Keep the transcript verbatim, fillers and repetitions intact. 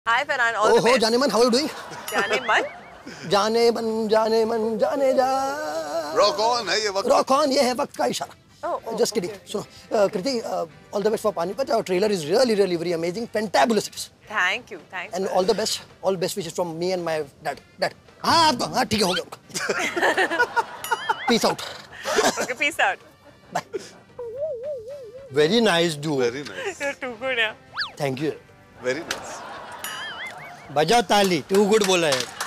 Hi Farhan, all the best. Oh, Jaane Man, how are you doing? Jaane Man? Jaane Man, Jaane Man, Jaane Ja. Rock on है ये वक्त. Rock on, ये है वक्त का इशारा. Oh, oh, Just kidding. okay. So, uh, Kriti, uh, all the best for Panipat. Our trailer is really, really very amazing. Fantabulous it is. Thank you, thanks. And all the best, all best wishes from me and my dad. Dad. हाँ आपका हाँ ठीक है हो गया. Peace out. Okay, peace out. Bye. Very nice, dude. Very nice. You're too good, yeah. Thank you. Very nice. बजा ताली. Too good बोला है.